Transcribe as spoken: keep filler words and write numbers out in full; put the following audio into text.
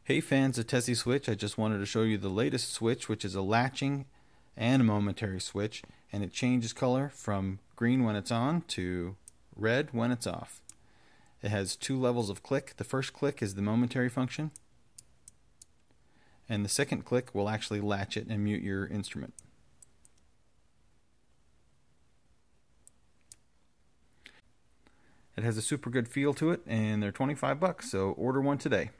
Hey fans of Tesi Switch, I just wanted to show you the latest switch, which is a latching and a momentary switch, and it changes color from green when it's on to red when it's off. It has two levels of click. The first click is the momentary function, and the second click will actually latch it and mute your instrument. It has a super good feel to it, and they're twenty-five bucks, so order one today.